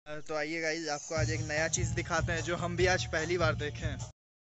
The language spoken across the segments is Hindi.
तो आइए गाइज, आपको आज एक नया चीज़ दिखाते हैं जो हम भी आज पहली बार देखे हैं।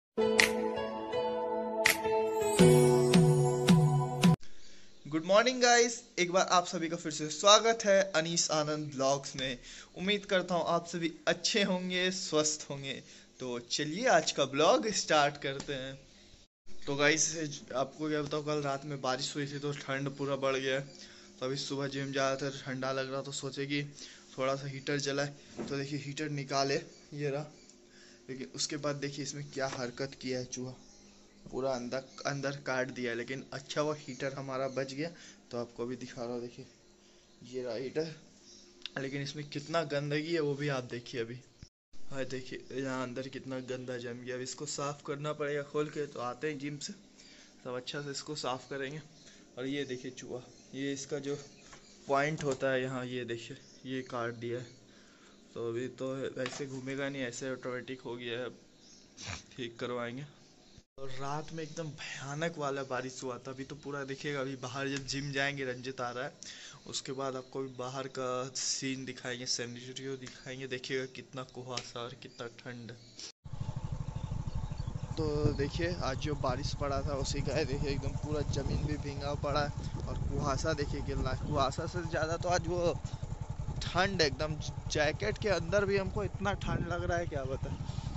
गुड मॉर्निंग गाइस, एक बार आप सभी का फिर से स्वागत है अनीस आनंद ब्लॉग्स में। उम्मीद करता हूँ आप सभी अच्छे होंगे, स्वस्थ होंगे। तो चलिए आज का ब्लॉग स्टार्ट करते हैं। तो गाइस, आपको क्या बताऊँ, कल रात में बारिश हुई थी तो ठंड पूरा बढ़ गया है। तो अभी सुबह जिम जा रहा था, ठंडा लग रहा तो सोचे कि थोड़ा सा हीटर जलाए। तो देखिए हीटर निकाले, ये रहा। लेकिन उसके बाद देखिए इसमें क्या हरकत किया है चूहा, पूरा अंदर अंदर काट दिया है। लेकिन अच्छा हुआ हीटर हमारा बच गया। तो आपको अभी दिखा रहा हूँ, देखिए ये रहा हीटर। लेकिन इसमें कितना गंदगी है वो भी आप देखिए अभी। हाँ देखिए यहाँ अंदर कितना गंदा जम गया। अब इसको साफ़ करना पड़ेगा खोल के। तो आते हैं जिम से, सब अच्छा से इसको साफ़ करेंगे। और ये देखिए चूहा, ये इसका जो पॉइंट होता है यहाँ, ये देखिए ये काट दिया है। तो अभी तो ऐसे घूमेगा नहीं, ऐसे ऑटोमेटिक हो गया है। अब ठीक करवाएंगे। और रात में एकदम भयानक वाला बारिश हुआ था। अभी तो पूरा देखिएगा, अभी बाहर जब जिम जाएंगे, रंजित आ रहा है, उसके बाद आपको भी बाहर का सीन दिखाएंगे, सिनेरियो दिखाएंगे। देखिएगा कितना कुहासा और कितना ठंड। तो देखिए आज जो बारिश पड़ा था उसी का है। देखिए एकदम पूरा ज़मीन भी भींगा पड़ा है। और कुहासा देखिए गिर, कुहासा से ज़्यादा तो आज वो ठंड एकदम, जैकेट के अंदर भी हमको इतना ठंड लग रहा है क्या बता।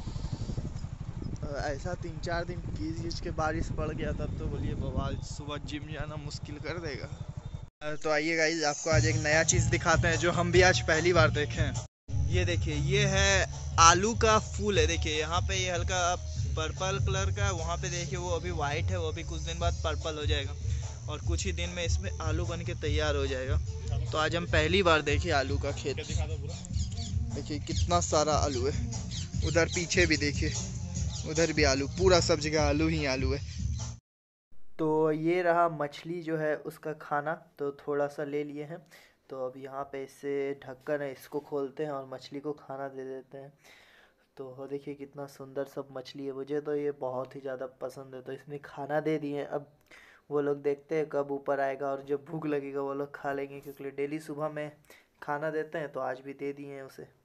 ऐसा 3-4 दिन खींच खींच के बारिश पड़ गया, तब तो बोलिए बवाल, सुबह जिम जाना मुश्किल कर देगा। तो आइए गाइज, आपको आज एक नया चीज़ दिखाते हैं जो हम भी आज पहली बार देखे हैं। ये देखिए, ये है आलू का फूल है। देखिए यहाँ पे ये हल्का पर्पल कलर का है, वहाँ पे देखिए वो अभी वाइट है, वो अभी कुछ दिन बाद पर्पल हो जाएगा। और कुछ ही दिन में इसमें आलू बन के तैयार हो जाएगा। तो आज हम पहली बार देखे आलू का खेत। देखिए कितना सारा आलू है। उधर पीछे भी देखिए, उधर भी आलू, पूरा सब जगह आलू ही आलू है। तो ये रहा मछली जो है उसका खाना, तो थोड़ा सा ले लिए हैं। तो अब यहाँ पे इससे ढक्कन है, इसको खोलते हैं और मछली को खाना दे देते हैं। तो देखिए कितना सुंदर सब मछली है, मुझे तो ये बहुत ही ज़्यादा पसंद है। तो इसमें खाना दे दिए हैं। अब वो लोग देखते हैं कब ऊपर आएगा, और जब भूख लगेगा वो लोग खा लेंगे, क्योंकि डेली सुबह में खाना देते हैं। तो आज भी दे दिए हैं उसे।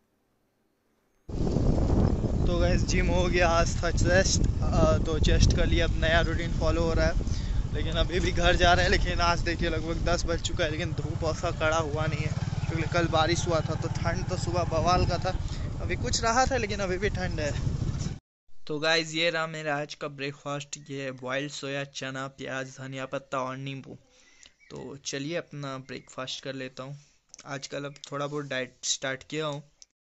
तो गैस जिम हो गया, आज था चेस्ट। तो चेस्ट का लिए अब नया रूटीन फॉलो हो रहा है। लेकिन अभी भी घर जा रहे हैं। लेकिन आज देखिए लगभग 10 बज चुका है, लेकिन धूप ऐसा कड़ा हुआ नहीं है, क्योंकि कल बारिश हुआ था। तो ठंड तो सुबह बवाल का था, अभी कुछ रहा था, लेकिन अभी भी ठंड है। तो गाइज ये रहा मेरा आज का ब्रेकफास्ट। ये है बॉइल्ड सोया, चना, प्याज, धनिया पत्ता और नींबू। तो चलिए अपना ब्रेकफास्ट कर लेता हूँ। आजकल अब थोड़ा बहुत डाइट स्टार्ट किया हूँ।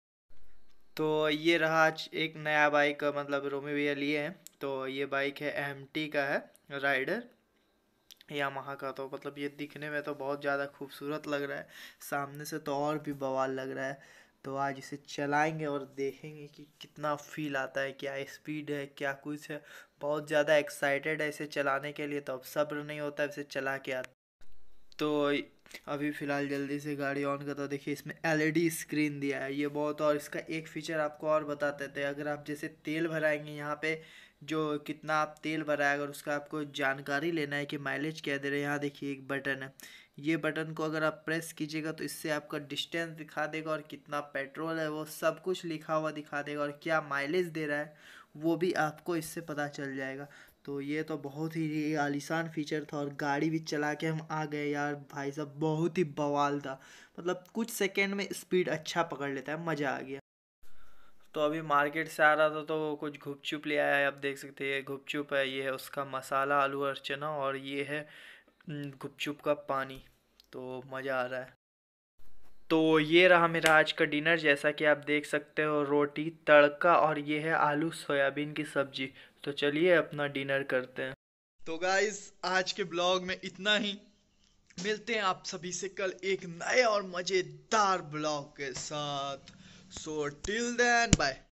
तो ये रहा आज एक नया बाइक, मतलब रोमी भैया लिए हैं। तो ये बाइक है एमटी का है, राइडर यामाहा का। तो मतलब ये दिखने में तो बहुत ज़्यादा खूबसूरत लग रहा है, सामने से तो और भी बवाल लग रहा है। तो आज इसे चलाएंगे और देखेंगे कि कितना फील आता है, क्या स्पीड है, क्या कुछ है। बहुत ज़्यादा एक्साइटेड है इसे चलाने के लिए। तो अब सब्र नहीं होता है इसे चला के आता। तो अभी फ़िलहाल जल्दी से गाड़ी ऑन करता हूँ। देखिए इसमें एलईडी स्क्रीन दिया है, ये बहुत। और इसका एक फ़ीचर आपको और बताते थे, अगर आप जैसे तेल भराएंगे यहाँ पे, जो कितना आप तेल भराए, अगर उसका आपको जानकारी लेना है कि माइलेज क्या दे रहे हैं, यहाँ देखिए एक बटन है। ये बटन को अगर आप प्रेस कीजिएगा तो इससे आपका डिस्टेंस दिखा देगा, और कितना पेट्रोल है वो सब कुछ लिखा हुआ दिखा देगा, और क्या माइलेज दे रहा है वो भी आपको इससे पता चल जाएगा। तो ये तो बहुत ही आलीशान फीचर था। और गाड़ी भी चला के हम आ गए यार, भाई साहब बहुत ही बवाल था। मतलब कुछ सेकंड में स्पीड अच्छा पकड़ लेता है, मज़ा आ गया। तो अभी मार्केट से आ रहा था तो कुछ गुपचुप ले आया है। आप देख सकते हैं गुपचुप है, ये है उसका मसाला आलू और चना, और ये है गुपचुप का पानी। तो मज़ा आ रहा है। तो ये रहा मेरा आज का डिनर, जैसा कि आप देख सकते हो, रोटी तड़का और ये है आलू सोयाबीन की सब्जी। तो चलिए अपना डिनर करते हैं। तो गाइज आज के ब्लॉग में इतना ही। मिलते हैं आप सभी से कल एक नए और मजेदार ब्लॉग के साथ। So till then bye.